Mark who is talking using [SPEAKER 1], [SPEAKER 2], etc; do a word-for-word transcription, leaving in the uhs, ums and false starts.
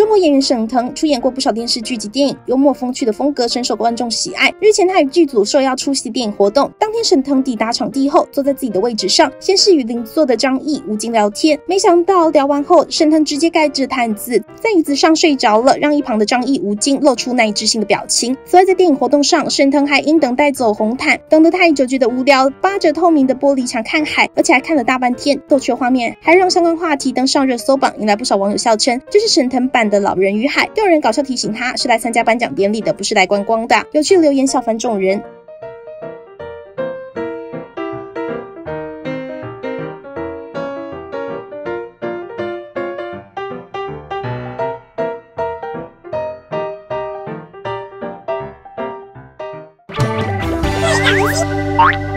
[SPEAKER 1] 中国演员沈腾出演过不少电视剧及电影，幽默风趣的风格深受观众喜爱。日前他与剧组受邀出席电影活动，当天沈腾抵达场地后，坐在自己的位置上，先是与邻座的张译、吴京聊天，没想到聊完后，沈腾直接盖着毯子在椅子上睡着了，让一旁的张译、吴京露出难以置信的表情。此外，在电影活动上，沈腾还因等待走红毯，等得太久觉得无聊，扒着透明的玻璃墙看海，而且还看了大半天。逗趣的画面还让相关话题登上热搜榜，引来不少网友笑称这是沈腾版的老人与海，又有人搞笑提醒他是来参加颁奖典礼的，不是来观光的。有趣留言笑翻众人。
[SPEAKER 2] 对，